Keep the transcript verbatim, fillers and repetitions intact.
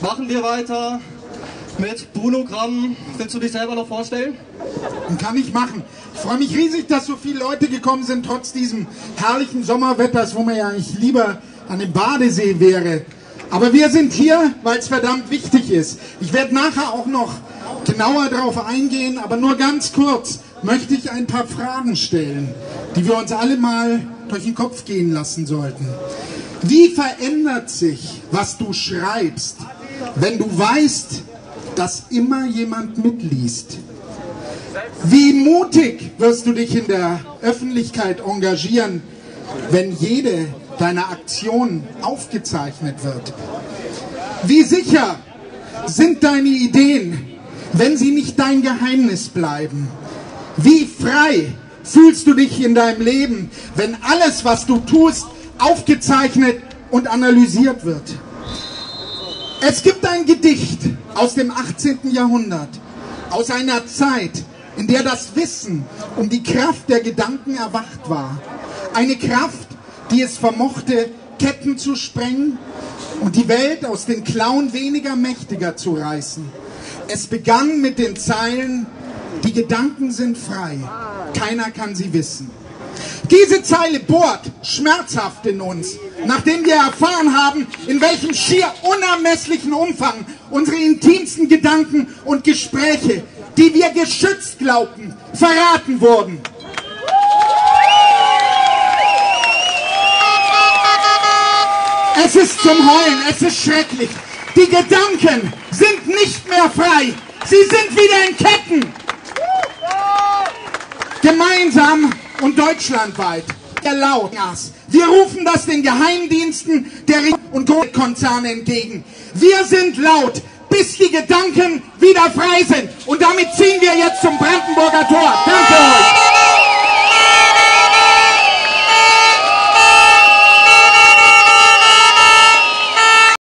machen wir weiter mit Bruno Gramm. Willst du dich selber noch vorstellen? Kann ich machen. Ich freue mich riesig, dass so viele Leute gekommen sind, trotz diesem herrlichen Sommerwetters, wo man ja eigentlich lieber an dem Badesee wäre. Aber wir sind hier, weil es verdammt wichtig ist. Ich werde nachher auch noch genauer darauf eingehen, aber nur ganz kurz möchte ich ein paar Fragen stellen, die wir uns alle mal durch den Kopf gehen lassen sollten. Wie verändert sich, was du schreibst, wenn du weißt, dass immer jemand mitliest? Wie mutig wirst du dich in der Öffentlichkeit engagieren, wenn jede deiner Aktionen aufgezeichnet wird? Wie sicher sind deine Ideen, wenn sie nicht dein Geheimnis bleiben? Wie frei fühlst du dich in deinem Leben, wenn alles, was du tust, aufgezeichnet und analysiert wird? Es gibt ein Gedicht aus dem achtzehnten Jahrhundert, aus einer Zeit, in der das Wissen um die Kraft der Gedanken erwacht war. Eine Kraft, die es vermochte, Ketten zu sprengen und die Welt aus den Klauen weniger Mächtiger zu reißen. Es begann mit den Zeilen: Die Gedanken sind frei, keiner kann sie wissen. Diese Zeile bohrt schmerzhaft in uns, nachdem wir erfahren haben, in welchem schier unermesslichen Umfang unsere intimsten Gedanken und Gespräche, die wir geschützt glaubten, verraten wurden. Es ist zum Heulen, es ist schrecklich. Die Gedanken sind nicht mehr frei, sie sind wieder in Ketten. Gemeinsam und deutschlandweit erlaubt. Wir rufen das den Geheimdiensten der und Großkonzerne entgegen. Wir sind laut, bis die Gedanken wieder frei sind. Und damit ziehen wir jetzt zum Brandenburger Tor. Danke euch.